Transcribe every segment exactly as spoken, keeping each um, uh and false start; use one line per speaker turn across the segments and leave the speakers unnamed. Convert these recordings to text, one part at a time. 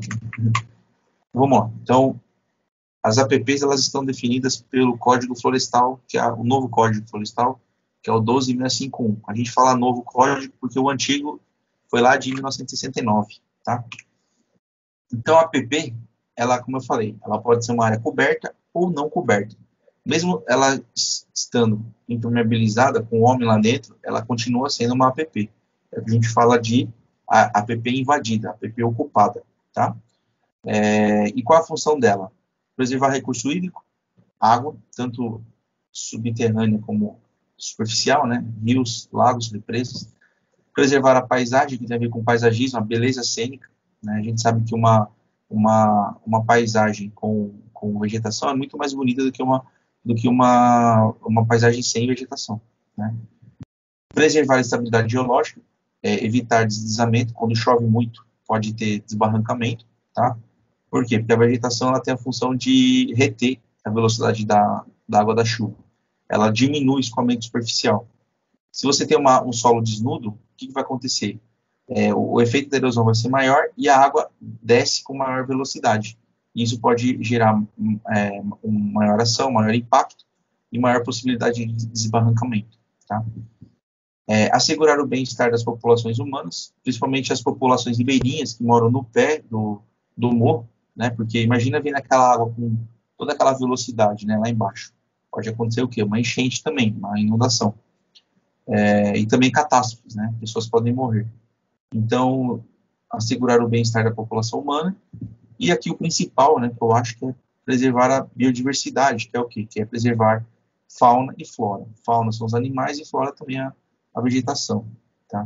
Vamos lá. Então, as A P Ps elas estão definidas pelo Código Florestal, que é o novo Código Florestal, que é o doze mil seiscentos e cinquenta e um. A gente fala novo código porque o antigo foi lá de mil novecentos e sessenta e nove, tá? Então, a A P P, ela, como eu falei, ela pode ser uma área coberta ou não coberta. Mesmo ela estando impermeabilizada com o homem lá dentro, ela continua sendo uma A P P. É o que a gente fala de A P P invadida, A P P ocupada, tá? É, e qual a função dela? Preservar recurso hídrico, água, tanto subterrânea como superficial, né? Rios, lagos, represas. Preservar a paisagem, que tem a ver com paisagismo, a beleza cênica, né? A gente sabe que uma, uma, uma paisagem com, com vegetação é muito mais bonita do que uma, do que uma, uma paisagem sem vegetação, né? Preservar a estabilidade geológica, é, evitar deslizamento. Quando chove muito, pode ter desbarrancamento, tá? Por quê? Porque a vegetação ela tem a função de reter a velocidade da, da água da chuva. Ela diminui o escoamento superficial. Se você tem uma, um solo desnudo, o que, que vai acontecer? É, o, o efeito da erosão vai ser maior e a água desce com maior velocidade. Isso pode gerar é, uma maior ação, maior impacto e maior possibilidade de desbarrancamento, tá? É, assegurar o bem-estar das populações humanas, principalmente as populações ribeirinhas que moram no pé do, do morro, né? Porque imagina vir aquela água com toda aquela velocidade, né, lá embaixo. Pode acontecer o quê? Uma enchente também, uma inundação. É, e também catástrofes, né? Pessoas podem morrer. Então, assegurar o bem-estar da população humana. E aqui o principal, né, que eu acho que é preservar a biodiversidade, que é o quê? Que é preservar fauna e flora. Fauna são os animais e flora também a, a vegetação, tá?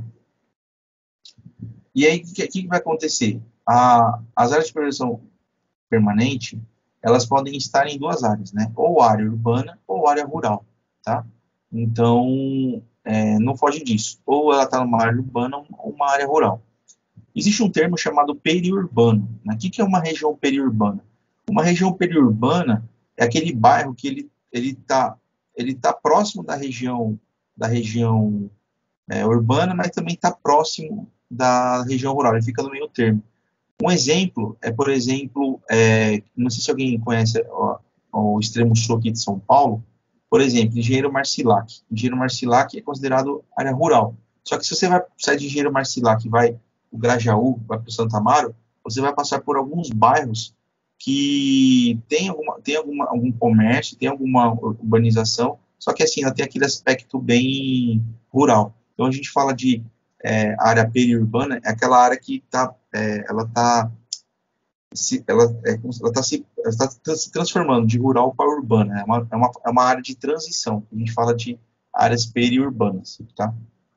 E aí, o que, que vai acontecer? A, as áreas de preservação permanente, elas podem estar em duas áreas, né? Ou área urbana ou área rural, tá? Então, é, não foge disso. Ou ela está numa área urbana ou uma área rural. Existe um termo chamado periurbano, né? O que, que é uma região periurbana? Uma região periurbana é aquele bairro que ele ele está ele tá próximo da região da região é, urbana, mas também está próximo da região rural. Ele fica no meio termo. Um exemplo é, por exemplo, é, não sei se alguém conhece ó, o extremo sul aqui de São Paulo, por exemplo, Engenheiro Marcilac. Engenheiro Marcilac é considerado área rural. Só que se você vai sair de Engenheiro Marcilac e vai para o Grajaú, vai para o Santa Amaro, você vai passar por alguns bairros que tem, alguma, tem alguma, algum comércio, tem alguma urbanização, só que assim, ela tem aquele aspecto bem rural. Então a gente fala de é, área periurbana, é aquela área que tá, é, ela está se, ela é, ela tá se, ela tá se transformando de rural para urbana. É uma, é, uma, é uma área de transição. A gente fala de áreas periurbanas, tá?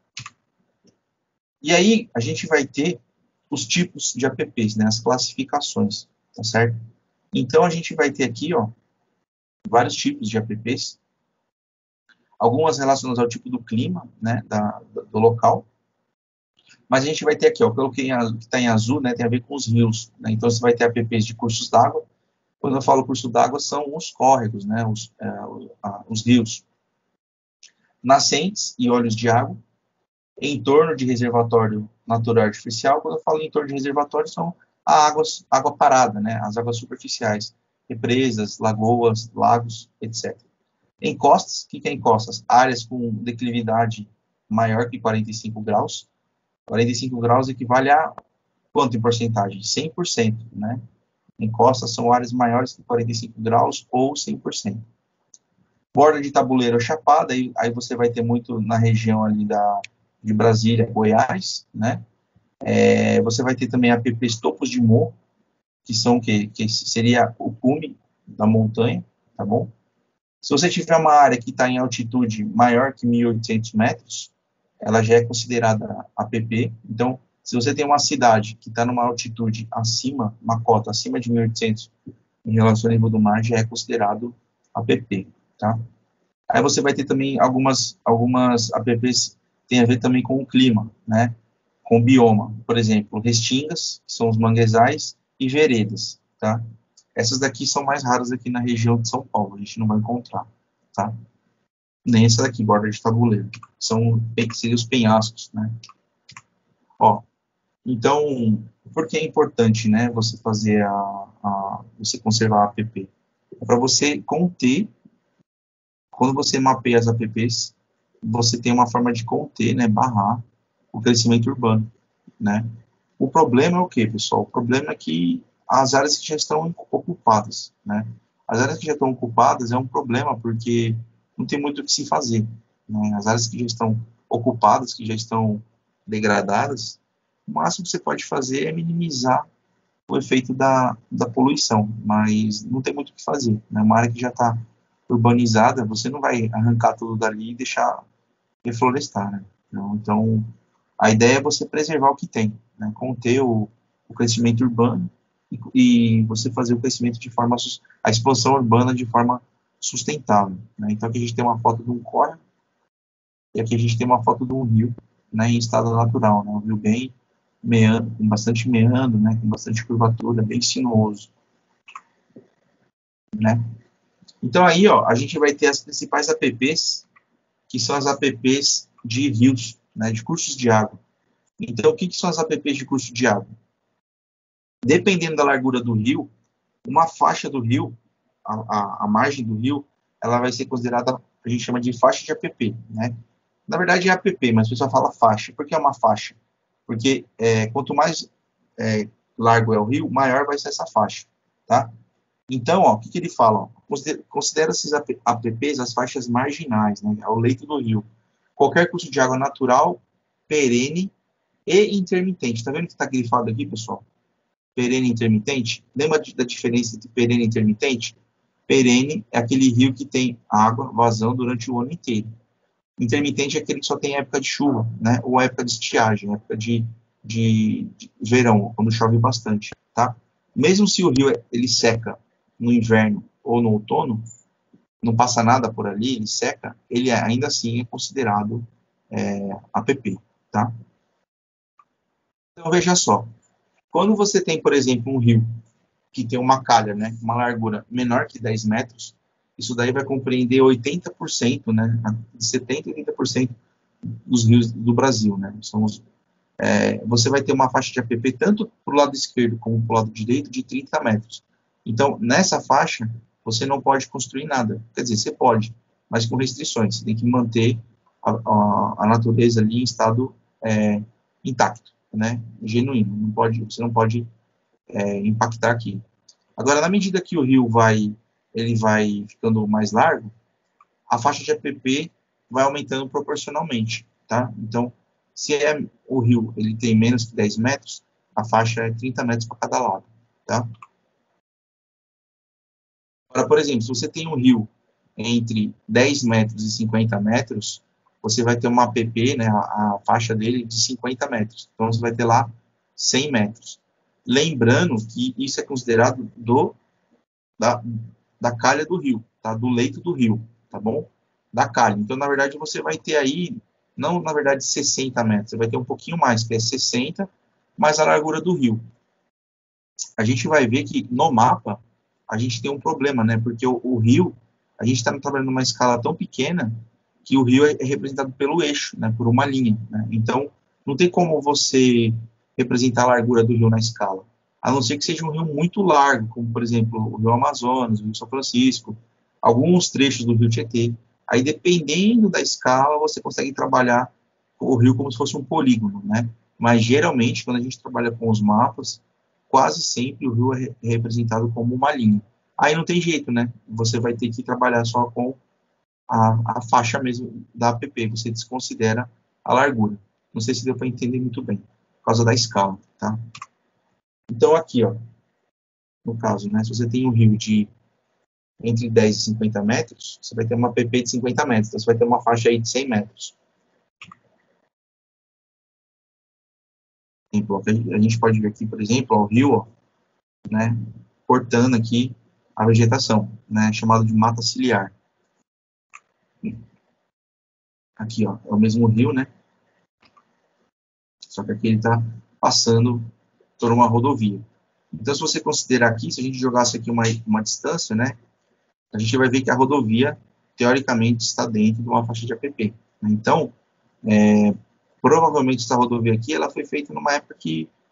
E aí a gente vai ter os tipos de A P Ps, né? As classificações, tá certo? Então a gente vai ter aqui, ó, vários tipos de A P Ps. Algumas relacionadas ao tipo do clima, né? Da, do local. Mas a gente vai ter aqui, ó, pelo que está em azul, né, tem a ver com os rios, né? Então você vai ter A P Ps de cursos d'água. Quando eu falo curso d'água, são os córregos, né, os, é, os, os rios. Nascentes e olhos de água, em torno de reservatório natural artificial. Quando eu falo em torno de reservatório, são a água, água parada, né, as águas superficiais, represas, lagoas, lagos, etcétera. Encostas, o que é encostas? Áreas com declividade maior que quarenta e cinco graus. quarenta e cinco graus equivale a quanto em porcentagem? cem por cento, né? Encostas são áreas maiores que quarenta e cinco graus ou cem por cento. Borda de tabuleiro ou chapada, aí, aí você vai ter muito na região ali da, de Brasília, Goiás, né? É, você vai ter também A P Ps topos de morro, que são o quê? Que seria o cume da montanha, tá bom? Se você tiver uma área que está em altitude maior que mil e oitocentos metros, ela já é considerada A P P. Então, se você tem uma cidade que está numa altitude acima, uma cota acima de mil e oitocentos em relação ao nível do mar, já é considerado A P P, tá? Aí você vai ter também algumas, algumas A P Ps que tem a ver também com o clima, né? Com o bioma. Por exemplo, restingas, que são os manguezais, e veredas, tá? Essas daqui são mais raras aqui na região de São Paulo, a gente não vai encontrar, tá? Nem essa daqui, borda de tabuleiro. São, seriam os penhascos, né? Ó, Então, por que é importante, né, você fazer a, a você conservar a app? É para você conter, quando você mapeia as apps, você tem uma forma de conter, né, barrar o crescimento urbano, né? O problema é o quê, pessoal? O problema é que as áreas que já estão ocupadas, né? As áreas que já estão ocupadas é um problema porque não tem muito o que se fazer, né? As áreas que já estão ocupadas, que já estão degradadas, o máximo que você pode fazer é minimizar o efeito da, da poluição, mas não tem muito o que fazer, né? Uma área que já está urbanizada, você não vai arrancar tudo dali e deixar reflorestar, né? Então, então, a ideia é você preservar o que tem, né? Conter o, o crescimento urbano e, e você fazer o crescimento de forma, a expansão urbana de forma sustentável, né? Então, aqui a gente tem uma foto de um córrego e aqui a gente tem uma foto de um rio, né, em estado natural, né? Um rio bem meandro, com bastante meandro, né? Com bastante curvatura, bem sinuoso, né? Então, aí, ó, a gente vai ter as principais apps, que são as apps de rios, né, de cursos de água. Então, o que, que são as apps de curso de água? Dependendo da largura do rio, uma faixa do rio, a, a, a margem do rio, ela vai ser considerada, a gente chama de faixa de app, né? Na verdade é app, mas o pessoal fala faixa. Por que é uma faixa? Porque é, quanto mais é, largo é o rio, maior vai ser essa faixa, tá? Então, ó, o que, que ele fala? Ó? Considera, considera esses apps as faixas marginais, né, ao leito do rio. Qualquer curso de água natural, perene e intermitente. Tá vendo que está grifado aqui, pessoal? Perene e intermitente. Lembra da diferença entre perene e intermitente? Perene é aquele rio que tem água, vazão durante o ano inteiro. Intermitente é aquele que só tem época de chuva, né? Ou época de estiagem, época de, de, de verão, quando chove bastante, tá? Mesmo se o rio ele seca no inverno ou no outono, não passa nada por ali, ele seca, ele ainda assim é considerado é, app, tá? Então veja só, quando você tem, por exemplo, um rio que tem uma calha, né, uma largura menor que dez metros, isso daí vai compreender oitenta por cento, né, de setenta por cento a oitenta por cento dos rios do Brasil, né, são os, é, você vai ter uma faixa de app tanto para o lado esquerdo como para o lado direito de trinta metros. Então, nessa faixa, você não pode construir nada. Quer dizer, você pode, mas com restrições. Você tem que manter a, a, a natureza ali em estado é, intacto, né, genuíno. Não pode, você não pode é, impactar aqui. Agora, na medida que o rio vai, ele vai ficando mais largo, a faixa de app vai aumentando proporcionalmente, tá? Então, se é, o rio ele tem menos que dez metros, a faixa é trinta metros para cada lado, tá? Agora, por exemplo, se você tem um rio entre dez metros e cinquenta metros, você vai ter uma app, né, a, a faixa dele de cinquenta metros. Então, você vai ter lá cem metros. Lembrando que isso é considerado do, da, da calha do rio, tá? Do leito do rio, tá bom? Da calha. Então, na verdade, você vai ter aí, não, na verdade, sessenta metros, você vai ter um pouquinho mais, que é sessenta, mais a largura do rio. A gente vai ver que no mapa, a gente tem um problema, né? Porque o, o rio, a gente está trabalhando numa escala tão pequena que o rio é, é representado pelo eixo, né? Por uma linha, né? Então, não tem como você representar a largura do rio na escala, a não ser que seja um rio muito largo, como, por exemplo, o rio Amazonas, o rio São Francisco, alguns trechos do rio Tietê. Aí, dependendo da escala, você consegue trabalhar o rio como se fosse um polígono, né? Mas, geralmente, quando a gente trabalha com os mapas, quase sempre o rio é representado como uma linha. Aí não tem jeito, né? Você vai ter que trabalhar só com a, a faixa mesmo da app, você desconsidera a largura. Não sei se deu para entender muito bem, por causa da escala, tá? Então, aqui, ó, no caso, né, se você tem um rio de entre dez e cinquenta metros, você vai ter uma app de cinquenta metros, então você vai ter uma faixa aí de cem metros. A gente pode ver aqui, por exemplo, ó, o rio, ó, né, cortando aqui a vegetação, né, chamado de mata ciliar. Aqui, ó, é o mesmo rio, né, só que aqui ele está passando por uma rodovia. Então, se você considerar aqui, se a gente jogasse aqui uma, uma distância, né, a gente vai ver que a rodovia, teoricamente, está dentro de uma faixa de app. Né? Então, é, provavelmente essa rodovia aqui, ela foi feita numa época que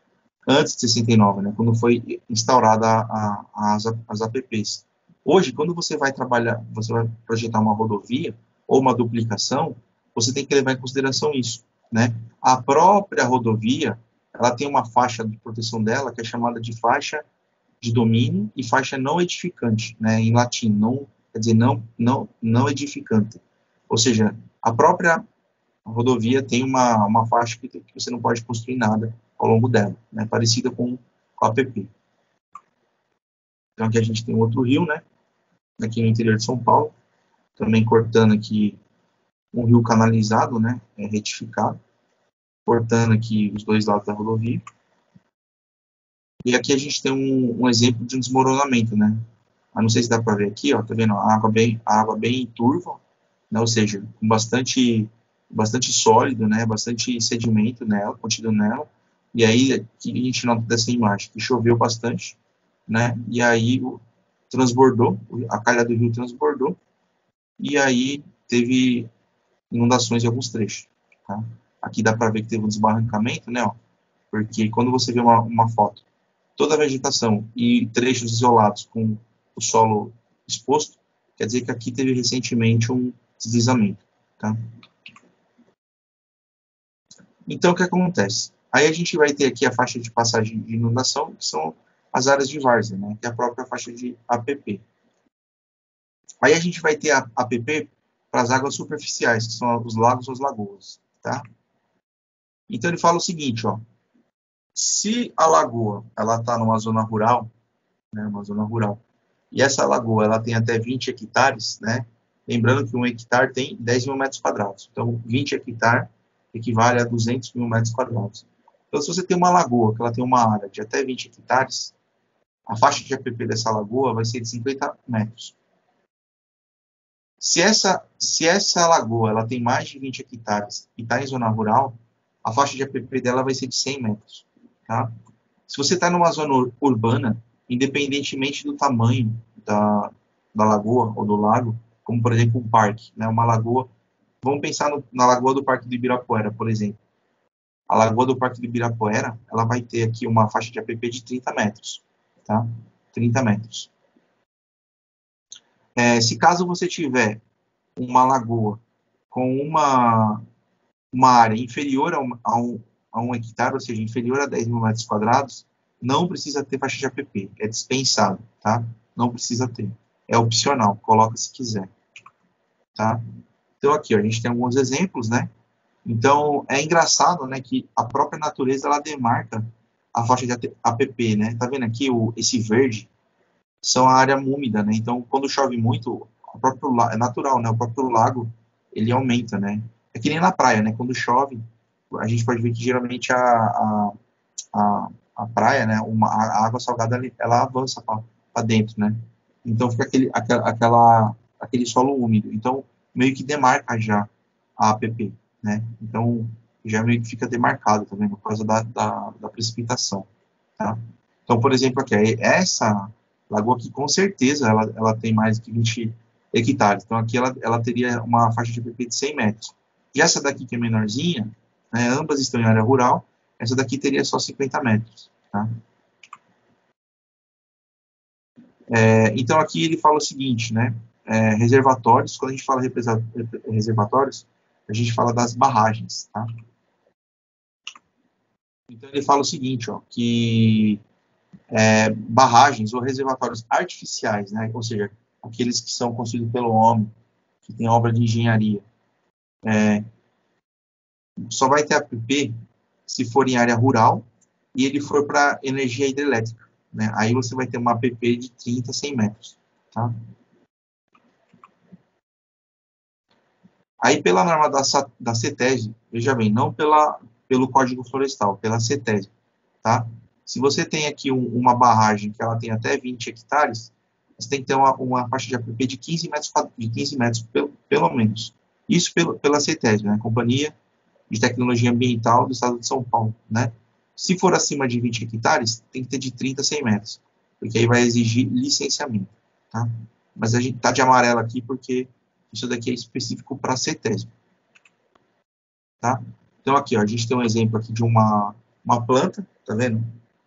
antes de sessenta e nove, né, quando foi instaurada a, a, as, as A P Ps. Hoje, quando você vai trabalhar, você vai projetar uma rodovia ou uma duplicação, você tem que levar em consideração isso, né? A própria rodovia, ela tem uma faixa de proteção dela que é chamada de faixa de domínio e faixa não edificante, né, em latim, não, quer dizer, não, não, não edificante. Ou seja, a própria rodovia tem uma, uma faixa que, que você não pode construir nada ao longo dela, né, parecida com, com a A P P. Então aqui a gente tem outro rio, né, aqui no interior de São Paulo, também cortando aqui um rio canalizado, né, é, retificado, cortando aqui os dois lados da rodovia. E aqui a gente tem um, um exemplo de um desmoronamento, né? Eu não sei se dá para ver aqui, ó, tá vendo? A água bem, a água bem turva, né? Ou seja, com bastante, bastante sólido, né? Bastante sedimento nela, contido nela. E aí, aqui a gente nota dessa imagem que choveu bastante, né? E aí transbordou, a calha do rio transbordou, e aí teve inundações em alguns trechos, tá? Aqui dá para ver que teve um desbarrancamento, né? Ó, porque quando você vê uma, uma foto, toda a vegetação e trechos isolados com o solo exposto, quer dizer que aqui teve recentemente um deslizamento, tá? Então, o que acontece? Aí a gente vai ter aqui a faixa de passagem de inundação, que são as áreas de várzea, né? Que é a própria faixa de A P P. Aí a gente vai ter a A P P para as águas superficiais, que são os lagos ou as lagoas, tá? Então, ele fala o seguinte, ó. Se a lagoa, ela está numa zona rural, né, uma zona rural, e essa lagoa, ela tem até vinte hectares, né? Lembrando que um hectare tem dez mil metros quadrados. Então, vinte hectares equivale a duzentos mil metros quadrados. Então, se você tem uma lagoa, que ela tem uma área de até vinte hectares, a faixa de A P P dessa lagoa vai ser de cinquenta metros. Se essa, se essa lagoa, ela tem mais de vinte hectares e está em zona rural, a faixa de A P P dela vai ser de cem metros, tá? Se você está numa zona urbana, independentemente do tamanho da, da lagoa ou do lago, como por exemplo um parque, né, uma lagoa, vamos pensar no, na lagoa do Parque do Ibirapuera, por exemplo. A lagoa do Parque do Ibirapuera, ela vai ter aqui uma faixa de A P P de trinta metros, tá? trinta metros. É, se caso você tiver uma lagoa com uma, uma área inferior a um, a, um, a um hectare, ou seja, inferior a dez mil metros quadrados, não precisa ter faixa de A P P, é dispensado, tá? Não precisa ter, é opcional, coloca se quiser, tá? Então aqui, ó, a gente tem alguns exemplos, né? Então é engraçado, né, que a própria natureza ela demarca a faixa de A P P, né? Tá vendo aqui o esse verde são a área úmida, né? Então quando chove muito, o próprio é natural, né? O próprio lago ele aumenta, né? É que nem na praia, né? Quando chove, a gente pode ver que geralmente a, a, a, a praia, né? Uma, a água salgada ela avança para dentro, né? Então fica aquele, aquela, aquela, aquele solo úmido. Então meio que demarca já a A P P, né? Então já meio que fica demarcado também por causa da, da, da precipitação, tá? Então, por exemplo, aqui, essa lagoa aqui com certeza ela, ela tem mais de vinte hectares. Então aqui ela, ela teria uma faixa de A P P de cem metros. E essa daqui que é menorzinha, né, ambas estão em área rural, essa daqui teria só cinquenta metros, tá? É, então aqui ele fala o seguinte, né, é, reservatórios, quando a gente fala reservatórios, a gente fala das barragens, tá? Então ele fala o seguinte, ó, que é, barragens ou reservatórios artificiais, né, ou seja, aqueles que são construídos pelo homem, que tem obra de engenharia, é, só vai ter A P P se for em área rural e ele for para energia hidrelétrica, né? Aí você vai ter uma A P P de trinta a cem metros, tá? Aí pela norma da, da CETESB, veja bem, não pela, pelo Código Florestal, pela CETESB, tá? Se você tem aqui um, uma barragem que ela tem até vinte hectares, você tem que ter uma, uma faixa de A P P de quinze metros, de quinze metros pelo, pelo menos. Isso pelo, pela CETESB, né? Companhia de Tecnologia Ambiental do Estado de São Paulo, né? Se for acima de vinte hectares, tem que ter de trinta a cem metros, porque aí vai exigir licenciamento, tá? Mas a gente tá de amarelo aqui porque isso daqui é específico para a CETESB, tá? Então aqui, ó, a gente tem um exemplo aqui de uma, uma planta, tá vendo?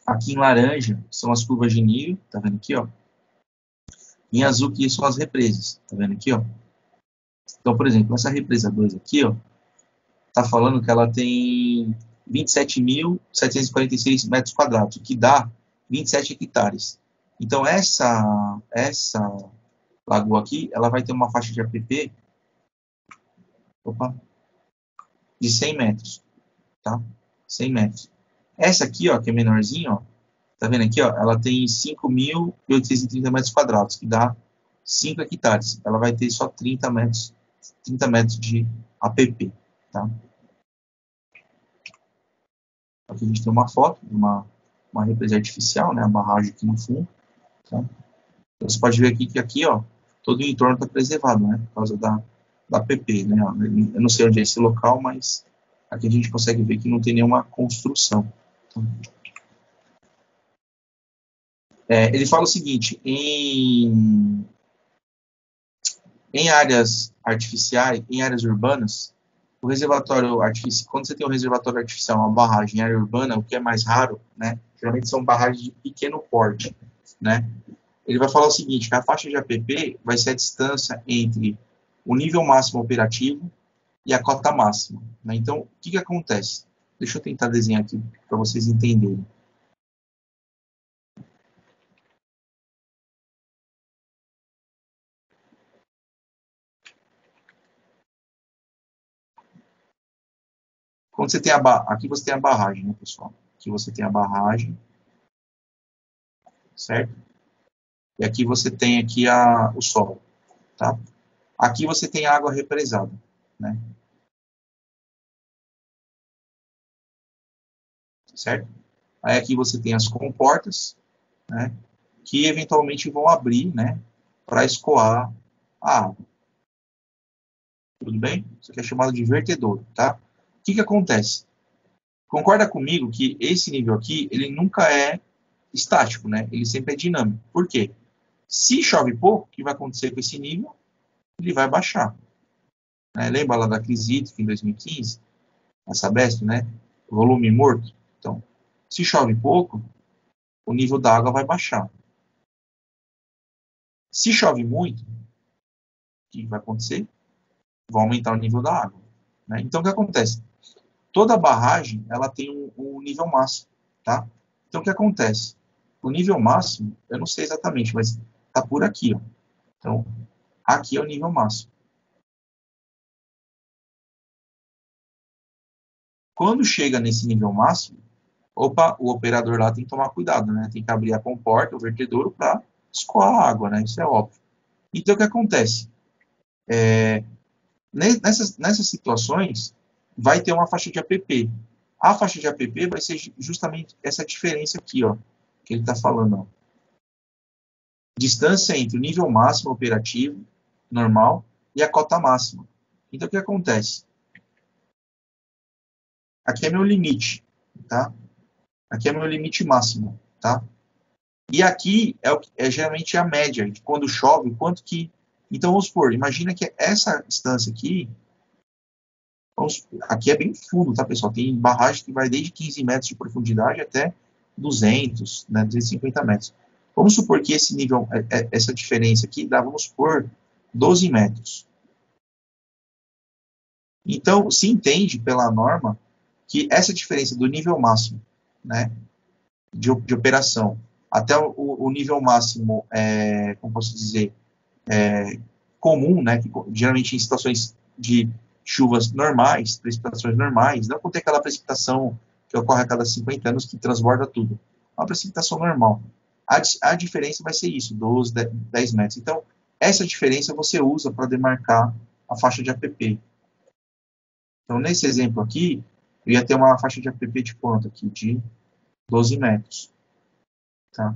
Aqui em laranja são as curvas de nível, tá vendo aqui, ó? Em azul que são as represas, tá vendo aqui, ó? Então, por exemplo, essa represa dois aqui, ó, tá falando que ela tem vinte e sete mil setecentos e quarenta e seis metros quadrados, o que dá vinte e sete hectares. Então, essa, essa lagoa aqui, ela vai ter uma faixa de A P P opa, de cem metros, tá? cem metros. Essa aqui, ó, que é menorzinha, ó, tá vendo aqui, ó, ela tem cinco mil oitocentos e trinta metros quadrados, que dá cinco hectares. Ela vai ter só trinta metros, trinta metros de A P P, tá? Aqui a gente tem uma foto de uma, uma represa artificial, né, a barragem aqui no fundo, tá? Então, você pode ver aqui que aqui, ó, todo o entorno está preservado, né, por causa da, da A P P, né? Eu não sei onde é esse local, mas aqui a gente consegue ver que não tem nenhuma construção. Tá? É, ele fala o seguinte, em, em áreas artificiais, em áreas urbanas, o reservatório artificial, quando você tem um reservatório artificial, uma barragem em área urbana, o que é mais raro, né, geralmente são barragens de pequeno porte, né, ele vai falar o seguinte, que a faixa de A P P vai ser a distância entre o nível máximo operativo e a cota máxima, né? Então, o que que acontece? Deixa eu tentar desenhar aqui para vocês entenderem. Quando você tem a ba... Aqui você tem a barragem, né, pessoal? Aqui você tem a barragem, certo? E aqui você tem aqui a... o solo, tá? Aqui você tem a água represada, né? Certo? Aí aqui você tem as comportas, né? Que eventualmente vão abrir, né? Para escoar a água. Tudo bem? Isso aqui é chamado de vertedouro, tá? O que que acontece? Concorda comigo que esse nível aqui, ele nunca é estático, né? Ele sempre é dinâmico. Por quê? Se chove pouco, o que vai acontecer com esse nível? Ele vai baixar. Né? Lembra lá da crise hídrica em dois mil e quinze? A Sabesp, né? O volume morto. Então, se chove pouco, o nível da água vai baixar. Se chove muito, o que vai acontecer? Vai aumentar o nível da água. Né? Então, o que acontece? Toda barragem ela tem um, um nível máximo. Tá? Então, o que acontece? O nível máximo, eu não sei exatamente, mas está por aqui. Ó. Então, aqui é o nível máximo. Quando chega nesse nível máximo, opa, o operador lá tem que tomar cuidado, né? Tem que abrir a comporta, o vertedouro, para escoar a água, né? Isso é óbvio. Então, o que acontece? É, nessas, nessas situações, vai ter uma faixa de A P P. A faixa de A P P vai ser justamente essa diferença aqui, ó, que ele está falando. Ó. Distância entre o nível máximo operativo, normal, e a cota máxima. Então, o que acontece? Aqui é meu limite, tá? Aqui é meu limite máximo, tá? E aqui é, o, é geralmente a média de quando chove, quanto que... Então, vamos supor, imagina que essa distância aqui, vamos, aqui é bem fundo, tá, pessoal? Tem barragem que vai desde quinze metros de profundidade até duzentos, né, duzentos e cinquenta metros. Vamos supor que esse nível, essa diferença aqui dá, vamos supor, doze metros. Então, se entende pela norma que essa diferença do nível máximo, né, de, de operação até o, o nível máximo, é, como posso dizer, é, comum, né, que, geralmente em situações de chuvas normais, precipitações normais, não contém aquela precipitação que ocorre a cada cinquenta anos que transborda tudo. Uma precipitação normal. A, a diferença vai ser isso, doze, dez metros. Então, essa diferença você usa para demarcar a faixa de A P P. Então, nesse exemplo aqui, eu ia ter uma faixa de A P P de quanto aqui? De doze metros. Tá?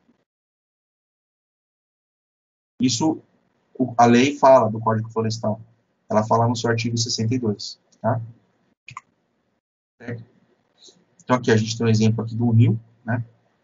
Isso, a lei fala do Código Florestal. Ela fala no seu artigo sessenta e dois. Tá? Então, aqui a gente tem um exemplo aqui do rio. Né?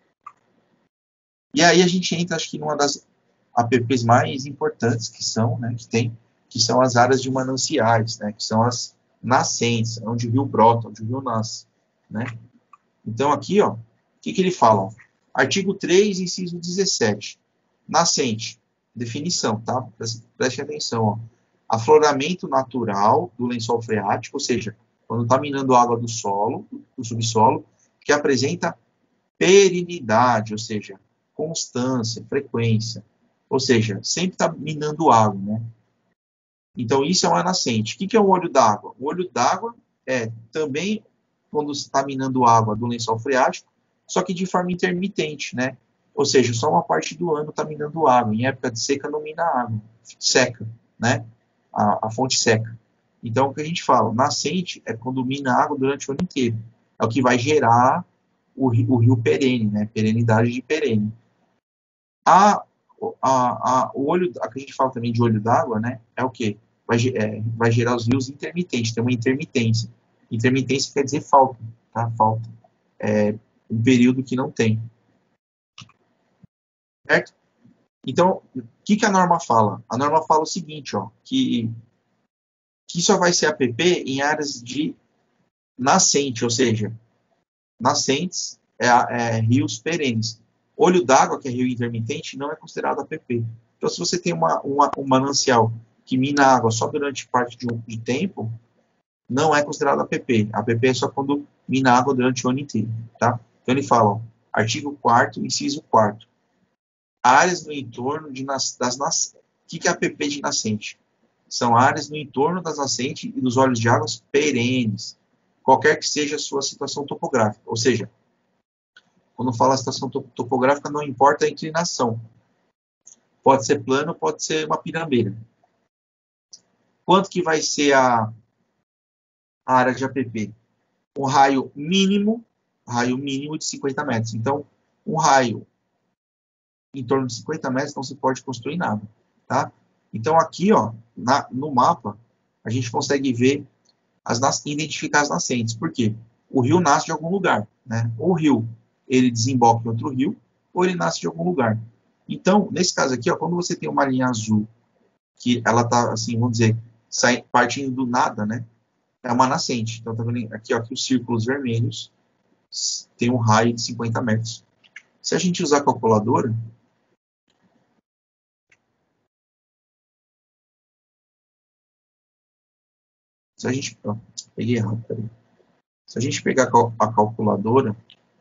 E aí a gente entra, acho que, numa das A P Ps mais importantes que são, né, que tem, que são as áreas de mananciais, né, que são as nascentes, onde o rio brota, onde o rio nasce. Né? Então, aqui, ó, que, que ele fala? Artigo três, inciso dezessete. Nascente. Definição, tá? Preste, preste atenção, ó. Afloramento natural do lençol freático, ou seja, quando está minando água do solo, do subsolo, que apresenta perenidade, ou seja, constância, frequência. Ou seja, sempre está minando água, né? Então, isso é uma nascente. O que, que é um olho d'água? O olho d'água é também quando está minando água do lençol freático, só que de forma intermitente, né? Ou seja, só uma parte do ano está minando água. Em época de seca não mina água, seca, né? A, a fonte seca. Então, o que a gente fala? Nascente é quando mina água durante o ano inteiro. É o que vai gerar o rio, o rio perene, né? Perenidade de perene. A, a, a, o olho, a que a gente fala também de olho d'água, né? É o quê? Vai, é, vai gerar os rios intermitentes, tem uma intermitência. Intermitência quer dizer falta, tá? Falta. É um período que não tem. Certo? Então, o que, que a norma fala? A norma fala o seguinte, ó, que, que só vai ser A P P em áreas de nascente, ou seja, nascentes é, é rios perenes. Olho d'água, que é rio intermitente, não é considerado A P P. Então, se você tem uma, uma, um manancial que mina água só durante parte de, um, de tempo, não é considerado A P P. A P P é só quando mina água durante o ano inteiro, tá? Então, ele fala, ó, artigo quarto, inciso quarto. Áreas no entorno de nas, das nascentes. O que, que é A P P de nascente? São áreas no entorno das nascentes e dos olhos de águas perenes, qualquer que seja a sua situação topográfica. Ou seja, quando fala situação topográfica, não importa a inclinação. Pode ser plano, pode ser uma pirambeira. Quanto que vai ser a, a área de A P P? Um raio mínimo, raio mínimo de cinquenta metros. Então, um raio em torno de cinquenta metros não se pode construir nada, tá? Então, aqui, ó, na, no mapa, a gente consegue ver, as, identificar as nascentes. Por quê? O rio nasce de algum lugar, né? Ou o rio, ele desemboca em outro rio, ou ele nasce de algum lugar. Então, nesse caso aqui, ó, quando você tem uma linha azul, que ela tá, assim, vamos dizer, sai, partindo do nada, né? É uma nascente. Então, tá vendo aqui, ó, que os círculos vermelhos tem um raio de cinquenta metros. Se a gente usar a calculadora, se a gente... Ó, peguei errado, peraí. Se a gente pegar a calculadora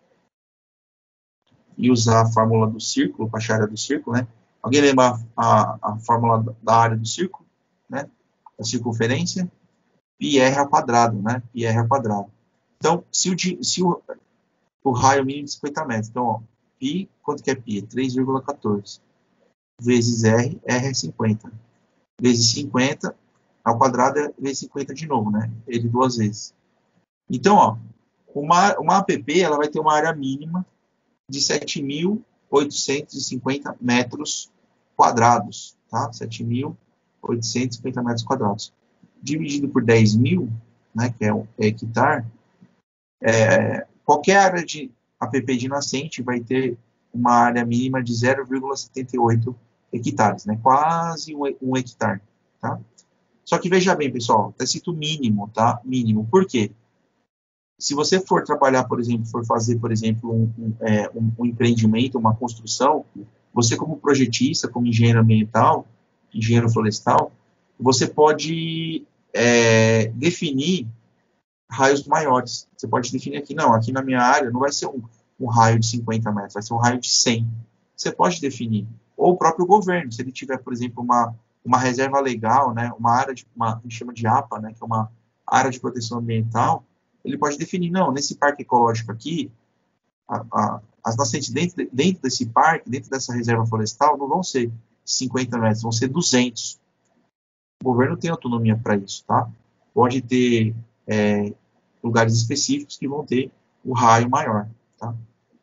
e usar a fórmula do círculo, para achar a área do círculo, né? Alguém lembra a, a fórmula da área do círculo, né? A circunferência, πr ao quadrado, né? πr ao quadrado. Então, se o, se o, o raio mínimo de cinquenta metros, então, ó, π, quanto que é π? três vírgula quatorze. Vezes r, r é cinquenta. Vezes cinquenta, ao quadrado é vezes cinquenta de novo, né? Ele duas vezes. Então, ó, uma, uma A P P ela vai ter uma área mínima de sete mil oitocentos e cinquenta metros quadrados, tá? sete mil oitocentos e cinquenta metros quadrados. Dividido por dez mil, né, que é um hectare, é, qualquer área de A P P de nascente vai ter uma área mínima de zero vírgula setenta e oito hectares, né? Quase um, um hectare, tá? Só que veja bem, pessoal, está escrito mínimo, tá? Mínimo. Por quê? Se você for trabalhar, por exemplo, for fazer, por exemplo, um, um, é, um, um empreendimento, uma construção, você como projetista, como engenheiro ambiental, engenheiro florestal, você pode é, definir raios maiores. Você pode definir aqui, não, aqui na minha área não vai ser um, um raio de cinquenta metros, vai ser um raio de cem. Você pode definir. Ou o próprio governo, se ele tiver, por exemplo, uma, uma reserva legal, né, uma área, de, uma, a gente chama de A P A, né, que é uma área de proteção ambiental, ele pode definir, não, nesse parque ecológico aqui, a, a, as nascentes dentro, dentro desse parque, dentro dessa reserva florestal, não vão ser cinquenta metros, vão ser duzentos. O governo tem autonomia para isso, tá? Pode ter é, lugares específicos que vão ter o raio maior, tá?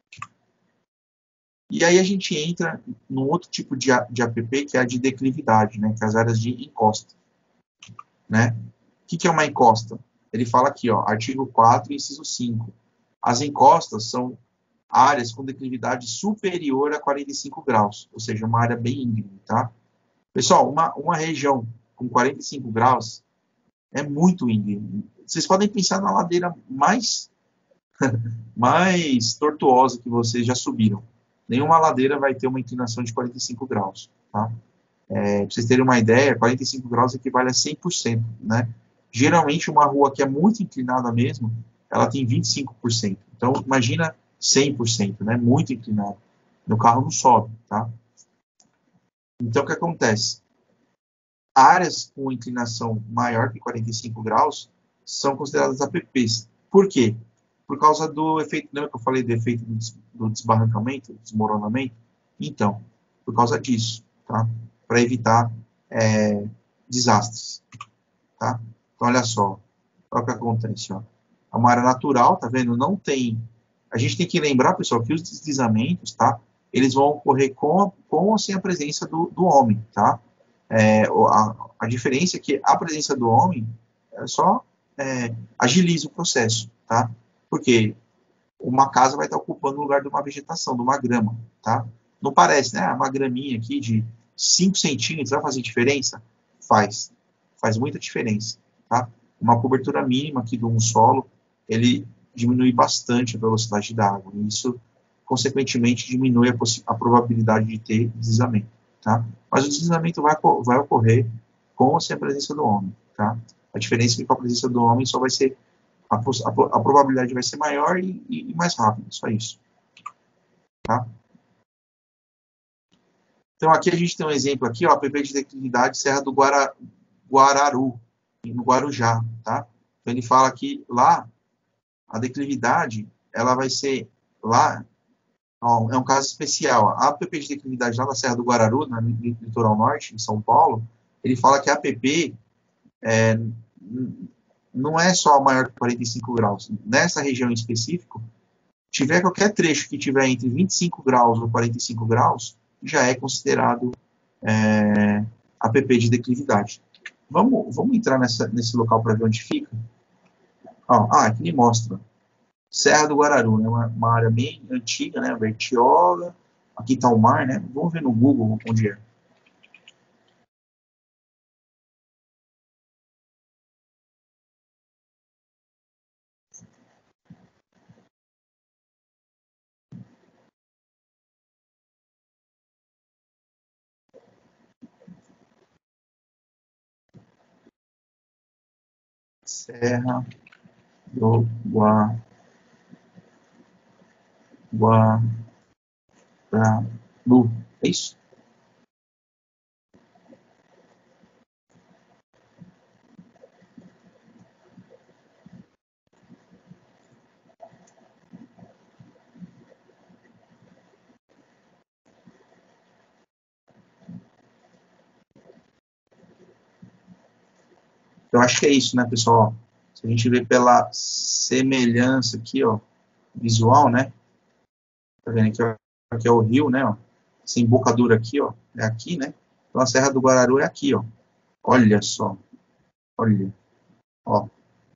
E aí a gente entra num outro tipo de, de A P P, que é a de declividade, né? Que é as áreas de encosta, né? O que, que é uma encosta? Ele fala aqui, ó, artigo quatro, inciso cinco. As encostas são áreas com declividade superior a quarenta e cinco graus, ou seja, uma área bem íngreme, tá? Pessoal, uma, uma região com quarenta e cinco graus é muito íngreme. Vocês podem pensar na ladeira mais, mais tortuosa que vocês já subiram. Nenhuma ladeira vai ter uma inclinação de quarenta e cinco graus, tá? É, para vocês terem uma ideia, quarenta e cinco graus equivale a cem por cento, né? Geralmente, uma rua que é muito inclinada mesmo, ela tem vinte e cinco por cento. Então, imagina cem por cento, né? Muito inclinado. No carro não sobe, tá? Então, o que acontece? Áreas com inclinação maior que quarenta e cinco graus são consideradas A P Ps. Por quê? Por causa do efeito, lembra que eu falei do efeito do desbarrancamento, do desmoronamento? Então, por causa disso, tá? Para evitar é, desastres, tá? Então, olha só, olha o que acontece, ó. É uma área natural, tá vendo? Não tem... A gente tem que lembrar, pessoal, que os deslizamentos, tá? Eles vão ocorrer com, com ou sem a presença do, do homem, tá? É, a, a diferença é que a presença do homem é só é, agiliza o processo, tá? Porque uma casa vai estar ocupando o lugar de uma vegetação, de uma grama, tá? Não parece, né? Uma graminha aqui de cinco centímetros vai fazer diferença? Faz. Faz muita diferença, tá? Uma cobertura mínima aqui de um solo, ele diminui bastante a velocidade da água. E isso, consequentemente, diminui a, a probabilidade de ter deslizamento, tá? Mas o deslizamento vai, vai ocorrer com ou sem a presença do homem, tá? A diferença é que com a presença do homem só vai ser a, a, a probabilidade vai ser maior e, e, e mais rápida, só isso, tá? Então aqui a gente tem um exemplo aqui, ó, A P P de declividade Serra do Guara, Guararu, no Guarujá, tá? Então ele fala que lá a declividade, ela vai ser lá, ó, é um caso especial. A APP de declividade lá na Serra do Guararu, no litoral norte, em São Paulo, ele fala que a APP é, não é só maior que quarenta e cinco graus. Nessa região em específico, tiver qualquer trecho que tiver entre vinte e cinco graus ou quarenta e cinco graus, já é considerado é, A P P de declividade. Vamos, vamos entrar nessa, nesse local para ver onde fica? Ó, ah, aqui me mostra. Serra do Guararu, né? Uma, uma área bem antiga, né? Bertioga. Aqui está o mar, né? Vamos ver no Google onde é. Serra do Gua, Guararu. É isso? Eu acho que é isso, né, pessoal? Se a gente vê pela semelhança aqui, ó, visual, né? Tá vendo aqui, ó, aqui é o rio, né? Ó, essa embocadura aqui, ó, é aqui, né? Então a Serra do Guararu é aqui, ó. Olha só, olha, ó,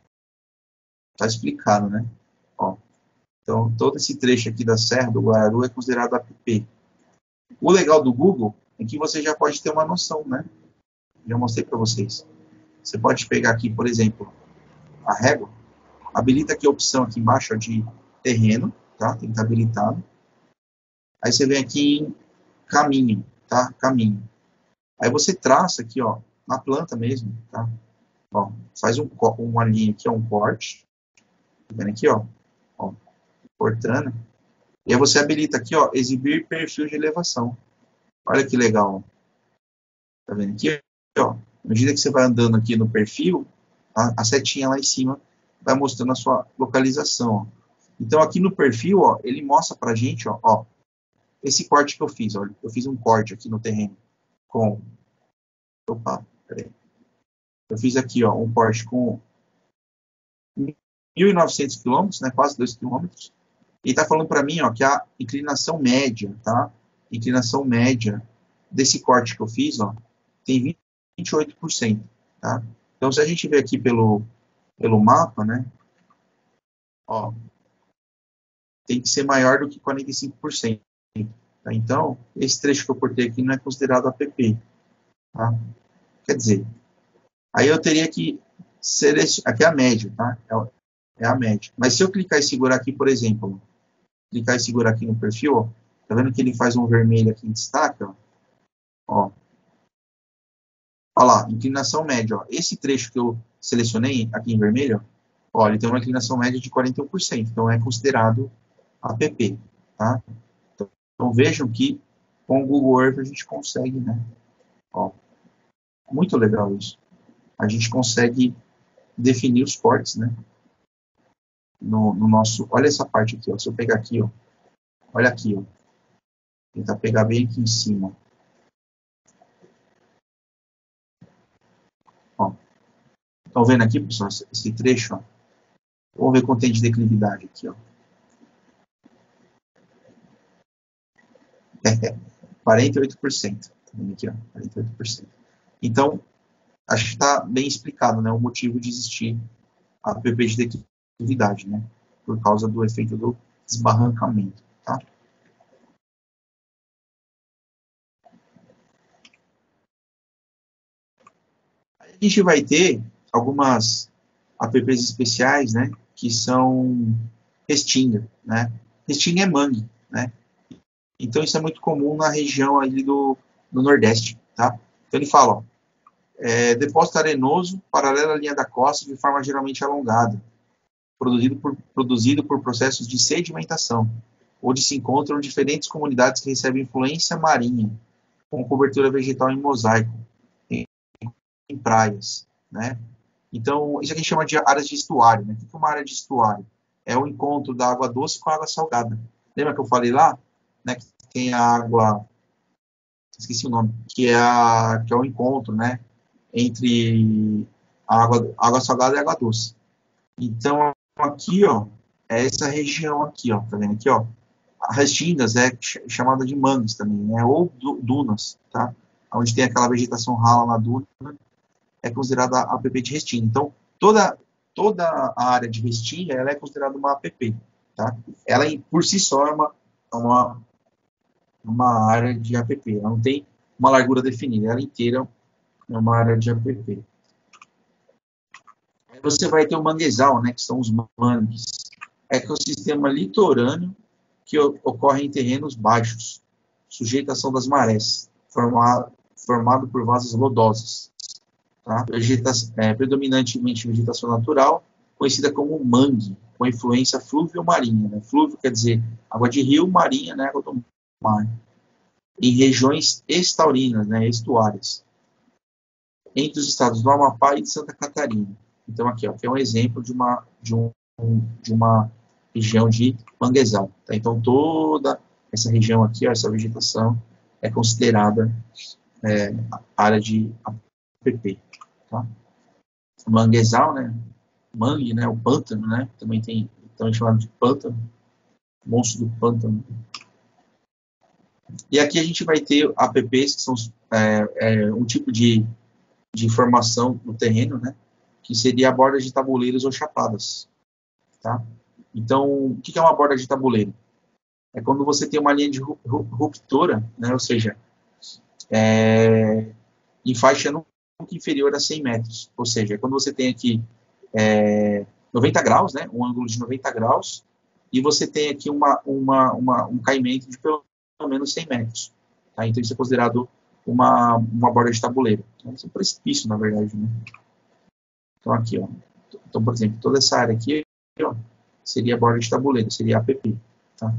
tá explicado, né? Ó, então todo esse trecho aqui da Serra do Guararu é considerado A P P. O legal do Google é que você já pode ter uma noção, né? Já mostrei para vocês. Você pode pegar aqui, por exemplo, a régua, habilita aqui a opção aqui embaixo ó, de terreno, tá? Tem que estar habilitado. Aí você vem aqui em caminho, tá? Caminho. Aí você traça aqui, ó, na planta mesmo, tá? Ó, faz um, uma linha aqui, ó, um corte. Tá vendo aqui, ó? Ó, cortando. E aí você habilita aqui, ó, exibir perfil de elevação. Olha que legal. Tá vendo aqui, ó? À medida que você vai andando aqui no perfil, a, a setinha lá em cima vai mostrando a sua localização, ó. Então aqui no perfil, ó, ele mostra pra gente, ó, ó, esse corte que eu fiz, ó, eu fiz um corte aqui no terreno com, opa, peraí, eu fiz aqui, ó, um corte com mil e novecentos quilômetros, né, quase dois quilômetros, e está falando para mim, ó, que a inclinação média, tá, inclinação média desse corte que eu fiz, ó, tem vinte e oito por cento, tá, então se a gente ver aqui pelo, pelo mapa, né, ó, tem que ser maior do que quarenta e cinco por cento, tá, então esse trecho que eu cortei aqui não é considerado A P P, tá, quer dizer, aí eu teria que selecionar, aqui é a média, tá, é a média. Mas se eu clicar e segurar aqui, por exemplo, clicar e segurar aqui no perfil, ó, tá vendo que ele faz um vermelho aqui em destaque, ó? Ó. Olha lá, inclinação média, ó. Esse trecho que eu selecionei aqui em vermelho, ó, ele tem uma inclinação média de quarenta e um por cento, então é considerado A P P, tá? Então, então vejam que com o Google Earth a gente consegue, né? Ó, muito legal isso. A gente consegue definir os cortes, né? No, no nosso, olha essa parte aqui, ó. Se eu pegar aqui, ó, olha aqui, ó. Tentar pegar bem aqui em cima. Ó. Estão vendo aqui, pessoal, esse trecho, ó? Vamos ver quanto tem de declividade aqui, ó. É, quarenta e oito por cento. Tá vendo aqui, ó? quarenta e oito por cento. Então, acho que está bem explicado, né? O motivo de existir a P P de declividade, né? Por causa do efeito do desbarrancamento, tá? A gente vai ter algumas apps especiais, né, que são restinga, né? Restinga é mangue, né? Então isso é muito comum na região ali do, do Nordeste, tá? Então ele fala, ó, é, depósito arenoso paralelo à linha da costa de forma geralmente alongada, produzido por, produzido por processos de sedimentação, onde se encontram diferentes comunidades que recebem influência marinha, com cobertura vegetal em mosaico, em, em praias, né? Então, isso aqui a gente chama de áreas de estuário, né? O que é uma área de estuário? É o encontro da água doce com a água salgada. Lembra que eu falei lá? Né, que tem a água... Esqueci o nome. Que é, a, que é o encontro, né? Entre a água, a água salgada e a água doce. Então, aqui, ó, é essa região aqui, ó. Tá vendo aqui, ó? As restingas é chamada de mangues também, né? Ou dunas, tá? Onde tem aquela vegetação rala na duna, é considerada a app de restinga. Então, toda, toda a área de restinga ela é considerada uma app. Tá? Ela, por si só, é uma, uma, uma área de app. Ela não tem uma largura definida. Ela inteira é uma área de app. Aí você vai ter o manguezal, né, que são os mangues. É ecossistema litorâneo que ocorre em terrenos baixos, sujeito à ação das marés, formado, formado por vasas lodosas. Tá? Vegetação, é, predominantemente vegetação natural, conhecida como mangue, com influência fluvio-marinha. Né? Flúvio quer dizer água de rio, marinha, né? Água do mar. Em regiões estaurinas, né? Estuárias, entre os estados do Amapá e de Santa Catarina. Então, aqui, ó, aqui é um exemplo de uma, de um, de uma região de manguezal. Tá? Então, toda essa região aqui, ó, essa vegetação, é considerada é, área de A P P. Tá? Manguezal, né? Mangue, né? O pântano, né? Também tem, também chamado de pântano, monstro do pântano. E aqui a gente vai ter apps, que são é, é, um tipo de, de informação no terreno, né? Que seria a borda de tabuleiros ou chapadas, tá? Então, o que é uma borda de tabuleiro? É quando você tem uma linha de ruptura, né? Ou seja, é, em faixa nunca inferior a cem metros. Ou seja, é quando você tem aqui é, noventa graus, né? Um ângulo de noventa graus, e você tem aqui uma, uma, uma, um caimento de pelo menos cem metros. Tá? Então, isso é considerado uma, uma borda de tabuleiro. Então, isso é um precipício, na verdade, né? Então, aqui, ó. Então, por exemplo, toda essa área aqui, ó, seria a borda de tabuleiro, seria a app. Tá?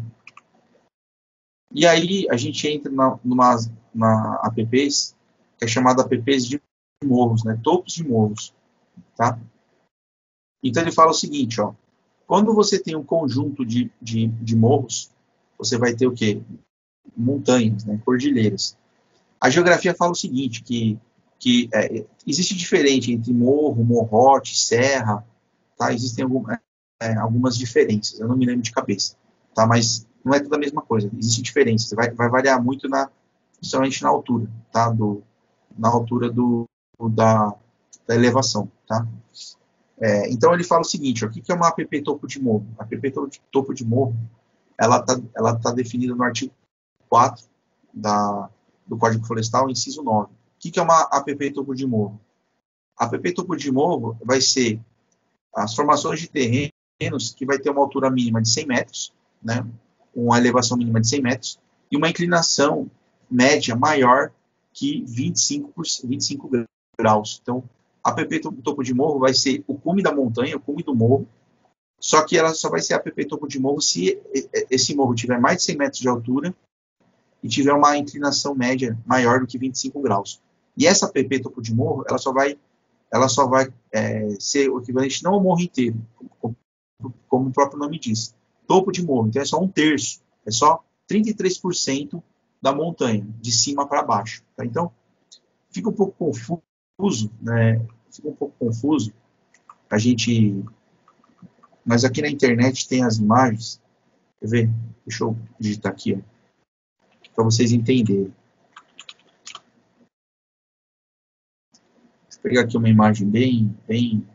E aí, a gente entra na, numa, na apps, que é chamada apps de morros, né? Topos de morros. Tá? Então, ele fala o seguinte, ó. Quando você tem um conjunto de, de, de morros, você vai ter o quê? Montanhas, né? Cordilheiras. A geografia fala o seguinte, que, que é, existe diferença entre morro, morrote, serra, tá? Existem algum, é, algumas diferenças, eu não me lembro de cabeça, tá? Mas não é tudo a mesma coisa, existem diferenças, vai, vai variar muito, na, principalmente na altura, tá? Do, na altura do, da, da elevação, tá? É, então ele fala o seguinte, ó, o que é uma app topo de morro? A app topo de morro, ela está ela tá definida no artigo quatro da, do Código Florestal, inciso nove. O que é uma app topo de morro? A app topo de morro vai ser as formações de terreno terrenos que vai ter uma altura mínima de cem metros, né, uma elevação mínima de cem metros, e uma inclinação média maior que vinte e cinco, por, vinte e cinco graus. Então, a app topo de morro vai ser o cume da montanha, o cume do morro, só que ela só vai ser a app topo de morro se esse morro tiver mais de cem metros de altura e tiver uma inclinação média maior do que vinte e cinco graus. E essa app topo de morro, ela só vai, ela só vai é, ser o equivalente não ao morro inteiro, como, como o próprio nome diz, topo de morro. Então é só um terço, é só trinta e três por cento da montanha, de cima para baixo. Tá? Então, fica um pouco confuso, né? Fica um pouco confuso a gente... Mas aqui na internet tem as imagens. Quer ver? Deixa eu digitar aqui, para vocês entenderem. Vou pegar aqui uma imagem bem, bem...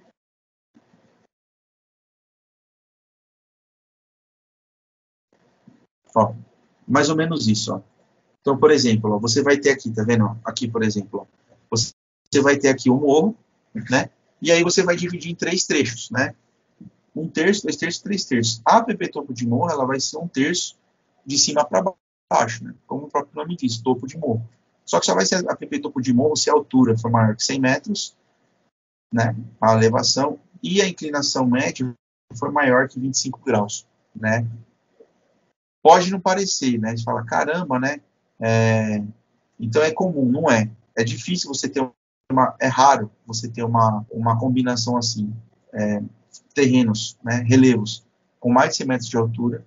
Ó, mais ou menos isso, ó. Então, por exemplo, ó, você vai ter aqui, tá vendo? Aqui, por exemplo, ó, você, você vai ter aqui um morro, né? E aí você vai dividir em três trechos, né? Um terço, dois terços, três terços. A app topo de morro, ela vai ser um terço de cima para baixo, né? Como o próprio nome diz, topo de morro. Só que só vai ser a app topo de morro se a altura for maior que cem metros, né? A elevação, e a inclinação média for maior que vinte e cinco graus, né? Pode não parecer, né? Você fala, caramba, né? É... Então é comum, não é? É difícil você ter uma... É raro você ter uma, uma combinação assim. É... Terrenos, né? Relevos, com mais de cem metros de altura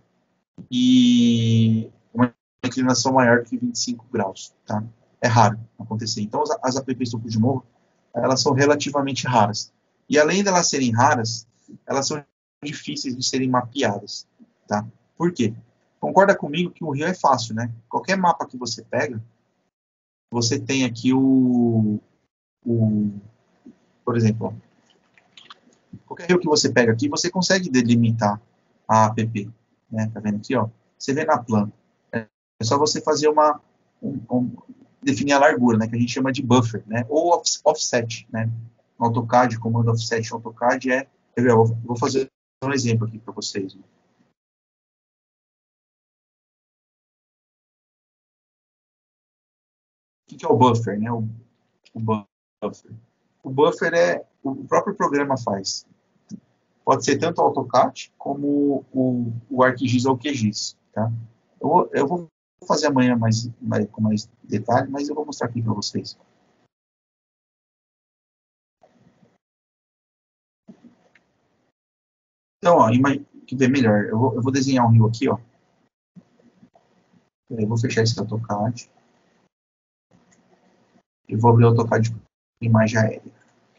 e uma inclinação maior que vinte e cinco graus, tá? É raro acontecer. Então, as, as apps topo de morro, elas são relativamente raras. E além de elas serem raras, elas são difíceis de serem mapeadas, tá? Por quê? Concorda comigo que o rio é fácil, né? Qualquer mapa que você pega, você tem aqui o, o por exemplo, ó, qualquer rio que você pega aqui, você consegue delimitar a app, né? Tá vendo aqui, ó? Você vê na planta. É só você fazer uma um, um, definir a largura, né? Que a gente chama de buffer, né? Ou off, offset, né? No AutoCAD, comando offset no AutoCAD é, eu vou fazer um exemplo aqui para vocês. Né? O que é o buffer, né? O, o buffer. O buffer é o próprio programa faz. Pode ser tanto o AutoCAD como o, o ArcGIS ou o QGIS, tá? Eu vou, eu vou fazer amanhã mais, mais, com mais detalhe, mas eu vou mostrar aqui para vocês. Então, ó, que ver melhor. Eu vou, eu vou desenhar um rio aqui, ó. Eu vou fechar esse AutoCAD e vou abrir o AutoCAD com imagem aérea.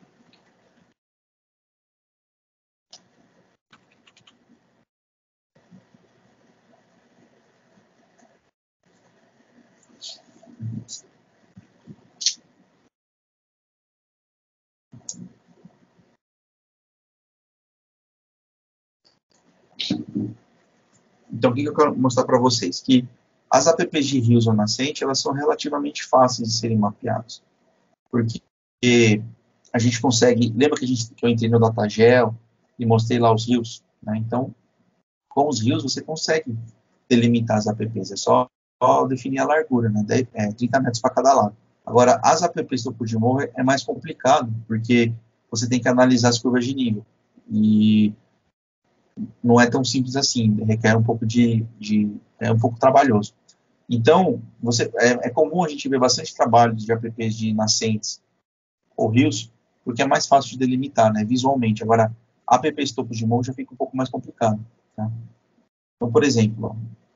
Então, o que eu quero mostrar para vocês? Que as apps de rios ou nascente, elas são relativamente fáceis de serem mapeadas. Porque a gente consegue... Lembra que, a gente, que eu entrei no Datagel e mostrei lá os rios? Né? Então, com os rios, você consegue delimitar as apps. É só, só definir a largura, né? É, trinta metros para cada lado. Agora, as apps do topo de morro é mais complicado, porque você tem que analisar as curvas de nível. E não é tão simples assim, requer um pouco de, de é um pouco trabalhoso. Então, você, é, é comum a gente ver bastante trabalho de apps de nascentes ou rios, porque é mais fácil de delimitar, né, visualmente. Agora, apps topo de morro já fica um pouco mais complicado. Tá? Então, por exemplo, ó,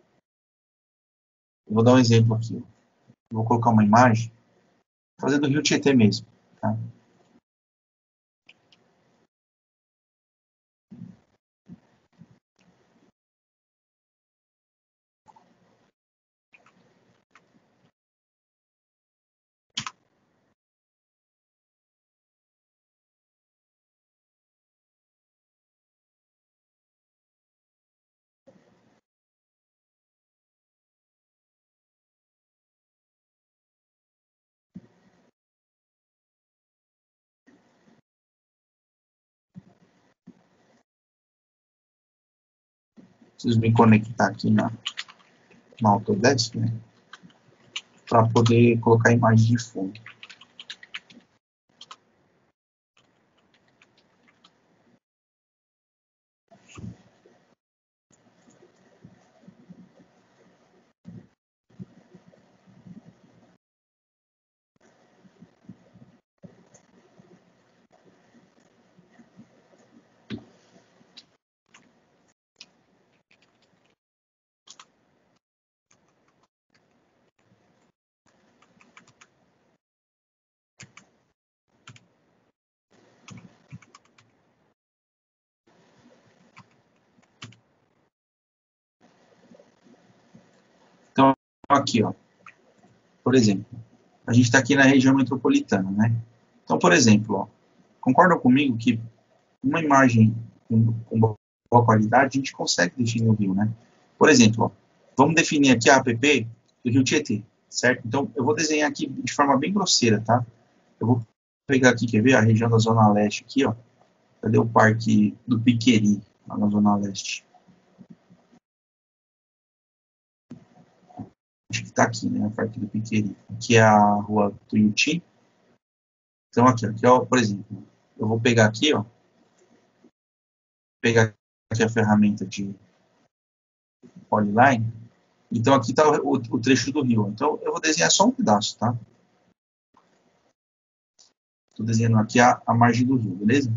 eu vou dar um exemplo aqui. Eu vou colocar uma imagem, fazer do rio Tietê mesmo. Tá? Preciso me conectar aqui na, na Autodesk, né? Para poder colocar a imagem de fundo. Então, aqui, ó, por exemplo, a gente está aqui na região metropolitana, né? Então, por exemplo, ó, concordam comigo que uma imagem com, com boa qualidade, a gente consegue definir o rio, né? Por exemplo, ó, vamos definir aqui a app do Rio Tietê, certo? Então, eu vou desenhar aqui de forma bem grosseira, tá? Eu vou pegar aqui, quer ver, a região da Zona Leste aqui, ó. Cadê o Parque do Piqueri, lá na Zona Leste? Acho que tá aqui, né, o Parque do Piqueri. Aqui é a Rua Tuiuti. Então, aqui, aqui, ó, por exemplo, eu vou pegar aqui, ó, pegar aqui a ferramenta de Polyline. Então, aqui está o, o, trecho do rio. Então, eu vou desenhar só um pedaço, tá? Estou desenhando aqui a, a margem do rio, beleza?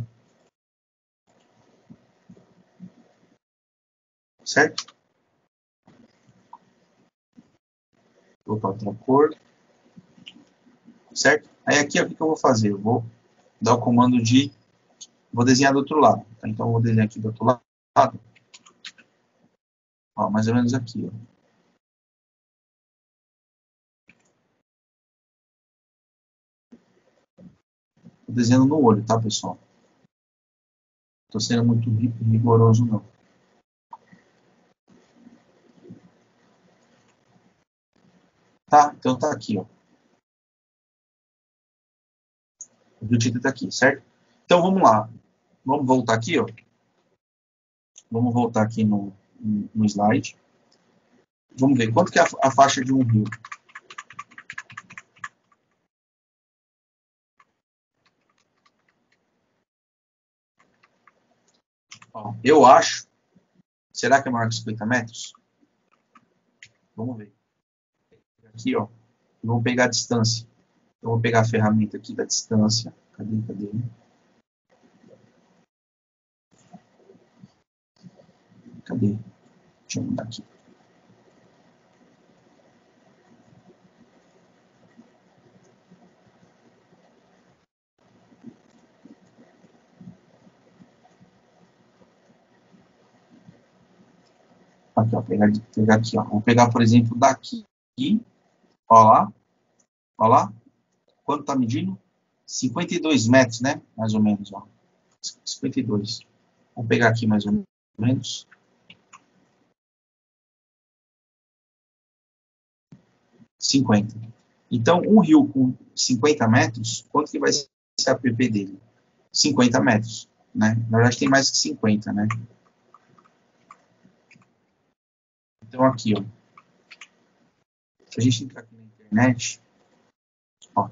Certo? Vou colocar outra cor. Certo? Aí aqui, ó, o que eu vou fazer? Eu vou dar o comando de... Vou desenhar do outro lado. Tá? Então, eu vou desenhar aqui do outro lado. Ó, mais ou menos aqui, ó. Estou desenhando no olho, tá, pessoal? Estou sendo muito rigoroso, não. Tá? Então tá aqui, ó. O Rio Tietê tá aqui, certo? Então vamos lá. Vamos voltar aqui, ó. Vamos voltar aqui no, no slide. Vamos ver quanto que é a, a faixa de um rio. Ó, eu acho. Será que é maior que cinquenta metros? Vamos ver. Aqui, ó. Vamos pegar a distância. Eu vou pegar a ferramenta aqui da distância. Cadê? Cadê? Cadê? Deixa eu mudar aqui. Aqui, ó. Pegar, pegar aqui, ó. Vou pegar, por exemplo, daqui. Ó lá. Ó lá. Quanto tá medindo? cinquenta e dois metros, né? Mais ou menos, ó. cinquenta e dois. Vou pegar aqui mais ou menos. cinquenta. Então, um rio com cinquenta metros, quanto que vai ser a app dele? cinquenta metros, né? Na verdade, tem mais que cinquenta, né? Então, aqui, ó. Se a gente entrar aqui na internet, ó.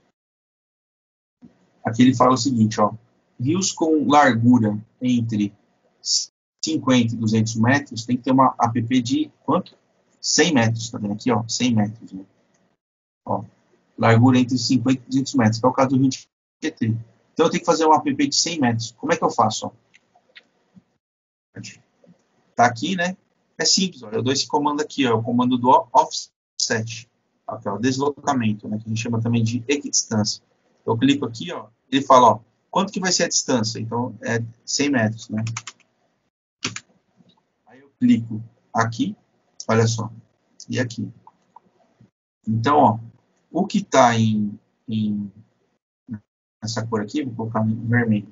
Aqui ele fala o seguinte, ó. Rios com largura entre cinquenta e duzentos metros tem que ter uma app de quanto? cem metros, tá vendo aqui, ó? cem metros, né? Ó. Largura entre cinquenta e duzentos metros, que é o caso do Rio Tietê. Então, eu tenho que fazer uma app de cem metros. Como é que eu faço, ó? Tá aqui, né? É simples, ó. Eu dou esse comando aqui, ó, o comando do offset, aqui, ó, deslocamento, né, que a gente chama também de equidistância. Eu clico aqui, ó, ele fala, ó, quanto que vai ser a distância? Então, é cem metros, né? Aí eu clico aqui, olha só, e aqui. Então, ó, o que tá em, em essa cor aqui, vou colocar em vermelho.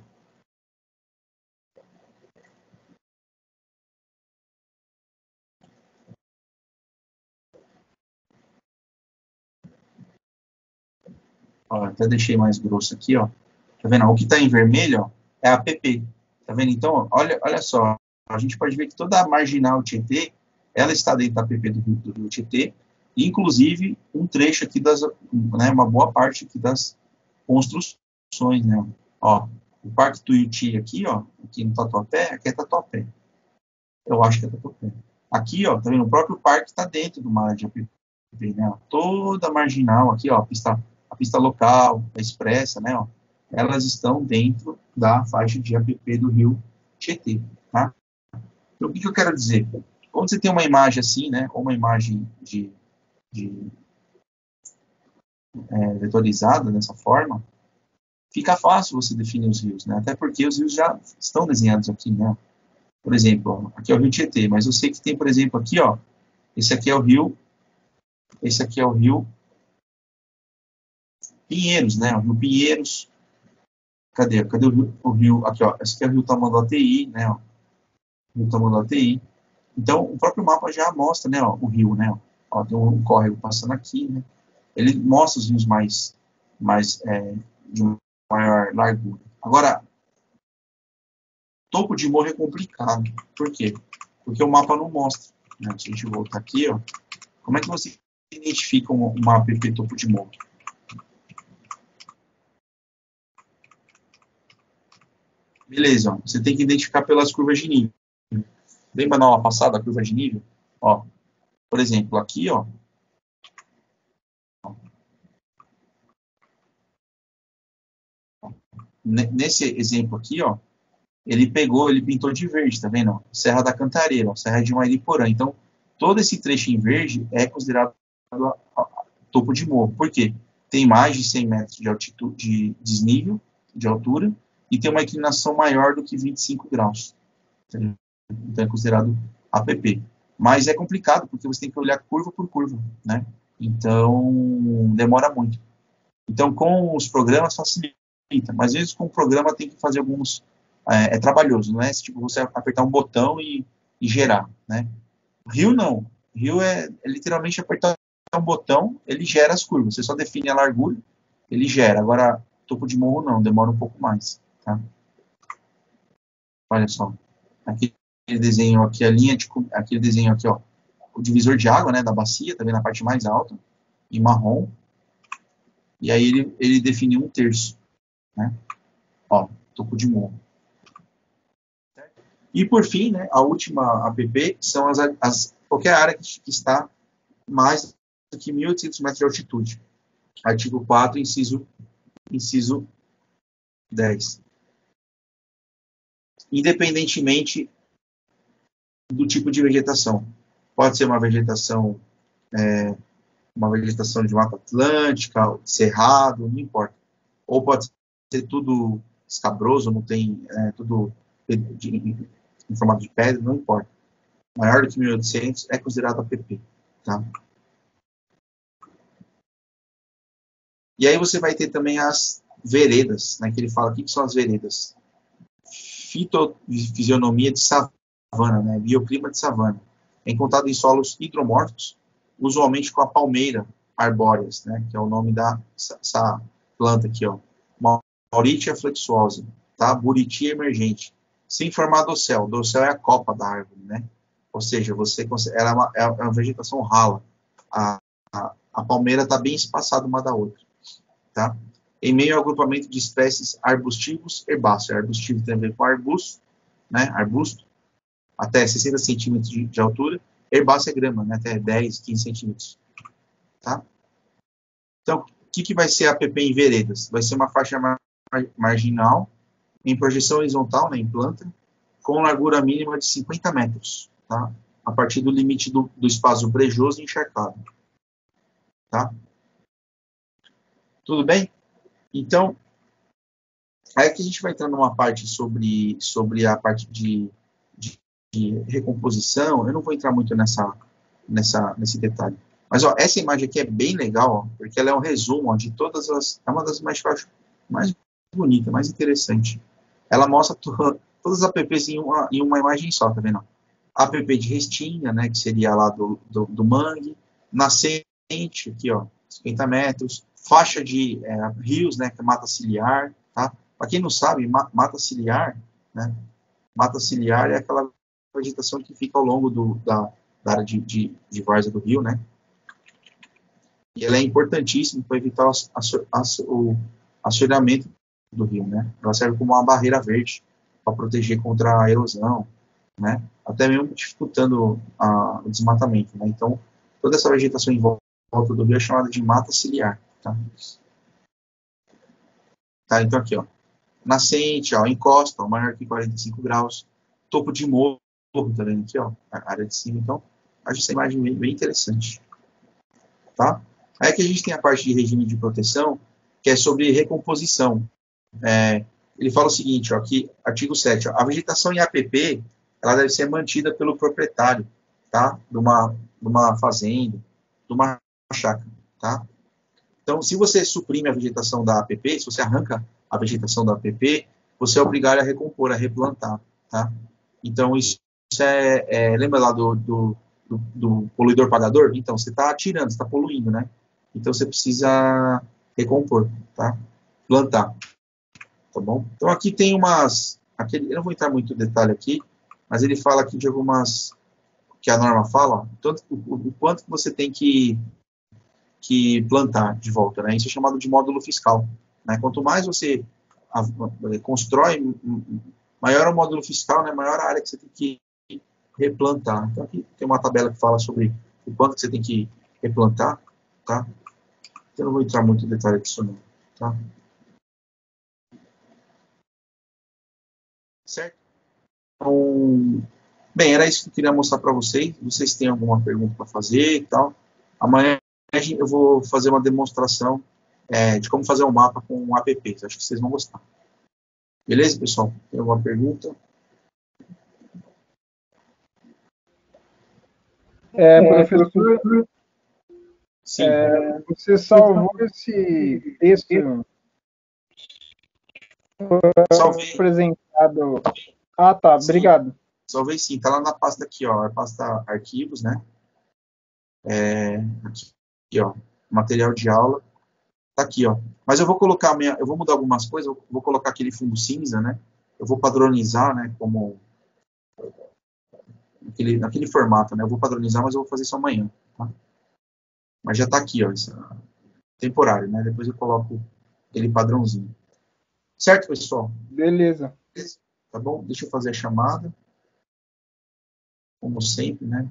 Ó, até deixei mais grosso aqui, ó. Tá vendo? O que está em vermelho, ó, é a app. Tá vendo? Então, olha, olha só. a gente pode ver que toda a marginal Tietê, ela está dentro da app do Rio, do Rio Tietê, inclusive um trecho aqui das, né, uma boa parte aqui das construções, né? Ó, o Parque Tuiuti aqui, ó, aqui no Tatuapé, aqui é Tatuapé. Eu acho que é Tatuapé. Aqui, ó, também o próprio parque está dentro do mar de app, né? Toda a marginal aqui, ó, a pista, a pista local, a expressa, né, ó, elas estão dentro da faixa de app do Rio Tietê, tá? Então, o que, que eu quero dizer? Quando você tem uma imagem assim, né, ou uma imagem de, de é, vetorizada dessa forma, fica fácil você definir os rios, né? Até porque os rios já estão desenhados aqui, né? Por exemplo, ó, aqui é o Rio Tietê, mas eu sei que tem, por exemplo, aqui, ó, esse aqui é o rio, esse aqui é o rio Pinheiros, né? O rio Pinheiros. Cadê? Cadê o rio? O rio aqui, ó. Esse aqui é o rio Tamanduateí, né? Ó, rio Tamanduateí. Então, o próprio mapa já mostra, né? Ó, o rio, né? Ó, tem um córrego passando aqui, né? Ele mostra os rios mais, mais é, de maior largura. Agora, topo de morro é complicado. Por quê? Porque o mapa não mostra. Né? Se a gente voltar aqui, ó, como é que você identifica um, uma app topo de morro? Beleza, ó, você tem que identificar pelas curvas de nível. Lembra na aula passada a curva de nível? Ó, por exemplo, aqui, ó, nesse exemplo aqui, ó, ele pegou, ele pintou de verde, tá vendo? Serra da Cantareira, ó, Serra de Mariporã. Então, todo esse trecho em verde é considerado a, a, topo de morro. Por quê? Tem mais de cem metros de altitude, de desnível, de altura, e tem uma inclinação maior do que vinte e cinco graus. Então, é considerado A P P. Mas é complicado, porque você tem que olhar curva por curva, né? Então, demora muito. Então, com os programas facilita, mas às vezes com o programa tem que fazer alguns... É, é trabalhoso, não é tipo você apertar um botão e, e gerar, né? Rio não. Rio é, é literalmente apertar um botão, ele gera as curvas. Você só define a largura, ele gera. Agora, topo de morro não, demora um pouco mais, tá? Olha só. Aquele desenho aqui, a linha de... Aquele desenho aqui, ó. O divisor de água, né, da bacia, tá vendo a parte mais alta, em marrom. E aí ele, ele definiu um terço, né? Ó, topo de morro. E por fim, né, a última app são as, as qualquer área que, que está mais do que mil e oitocentos metros de altitude. Artigo quatro, inciso, inciso dez. Independentemente do tipo de vegetação. Pode ser uma vegetação, é, uma vegetação de mata atlântica, cerrado, não importa. Ou pode ser tudo escabroso, não tem é, tudo de, em formato de pedra, não importa. Maior do que mil e oitocentos é considerado A P P. Tá? E aí você vai ter também as veredas, né, que ele fala aqui que são as veredas. Fitofisionomia de savana, né, bioclima de savana. É encontrado em solos hidromórficos, usualmente com a palmeira arbóreas, né, que é o nome da essa planta aqui, ó. Mauritia flexuosa, tá? Buriti emergente. Sem formar dossel. Dossel é a copa da árvore, né? Ou seja, você ela é uma, é uma vegetação rala. A, a, a palmeira está bem espaçada uma da outra, tá? Em meio ao agrupamento de espécies arbustivos herbáceos. Arbustivo tem a ver com arbusto, né? Arbusto, até sessenta centímetros de, de altura. Herbáceo é grama, né? Até dez, quinze centímetros, tá? Então, o que, que vai ser a app em veredas? Vai ser uma faixa mar, marginal em projeção horizontal, né, em planta, com largura mínima de cinquenta metros, tá? A partir do limite do, do espaço brejoso e encharcado. Tá? Tudo bem? Então, aí que a gente vai entrar numa parte sobre, sobre a parte de, de, de recomposição. Eu não vou entrar muito nessa, nessa, nesse detalhe. Mas ó, essa imagem aqui é bem legal, ó, porque ela é um resumo ó, de todas as... É uma das mais, mais bonitas, mais interessante. Ela mostra to, todas as apps em uma, em uma imagem só, tá vendo? App de Restinga, né, que seria lá do, do, do mangue. Nascente, aqui, ó, cinquenta metros. Faixa de é, rios, né, que é mata ciliar, tá? Para quem não sabe, mata ciliar, né? Mata ciliar é aquela vegetação que fica ao longo do, da, da área de, de, de várzea do rio, né? E ela é importantíssima para evitar o assoreamento do rio, né? Ela serve como uma barreira verde para proteger contra a erosão, né? Até mesmo dificultando a, o desmatamento, né? Então, toda essa vegetação em volta do rio é chamada de mata ciliar, tá? Tá, então aqui, ó. Nascente, ó, encosta, ó, maior que quarenta e cinco graus, topo de morro, tá vendo aqui, ó, a área de cima, então, acho essa imagem bem, bem interessante, tá? Aí aqui a gente tem a parte de regime de proteção, que é sobre recomposição. É, ele fala o seguinte, ó, aqui, artigo sete, ó, a vegetação em A P P, ela deve ser mantida pelo proprietário, tá? De uma, de uma fazenda, de uma chácara, tá? Então, se você suprime a vegetação da A P P, se você arranca a vegetação da A P P, você é obrigado a recompor, a replantar, tá? Então, isso é, é lembra lá do, do, do, do poluidor pagador? Então, você está tirando, você está poluindo, né? Então, você precisa recompor, tá? Plantar, tá bom? Então, aqui tem umas... Aqui, eu não vou entrar muito em detalhe aqui, mas ele fala aqui de algumas... que a norma fala, ó, tanto, o, o quanto que você tem que que plantar de volta, né? Isso é chamado de módulo fiscal, né? Quanto mais você a, a, constrói, maior é o módulo fiscal, né? Maior a área que você tem que replantar. Então aqui tem uma tabela que fala sobre o quanto que você tem que replantar, tá? Eu não vou entrar muito em detalhe disso não, tá? Certo? Então, bem, era isso que eu queria mostrar para vocês. Vocês têm alguma pergunta para fazer e tal? Amanhã eu vou fazer uma demonstração é, de como fazer um mapa com apps. Acho que vocês vão gostar. Beleza, pessoal? Tem alguma pergunta?
É, professor,
Sim.
é, você salvou esse texto
Salvei.
apresentado. Ah, tá,
Sim.
obrigado.
Salvei sim. Tá lá na pasta aqui, ó. A pasta arquivos, né? É, aqui, aqui, ó. Material de aula. Tá aqui, ó. Mas eu vou colocar minha, eu vou mudar algumas coisas. Eu vou colocar aquele fundo cinza, né? Eu vou padronizar, né? Como naquele, naquele formato, né? Eu vou padronizar, mas eu vou fazer isso amanhã, tá? Mas já tá aqui, ó. Esse, temporário, né? Depois eu coloco aquele padrãozinho. Certo, pessoal?
Beleza.
Tá bom? Deixa eu fazer a chamada. Como sempre, né?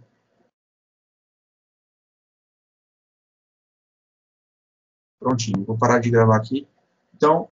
Prontinho. Vou parar de gravar aqui. Então,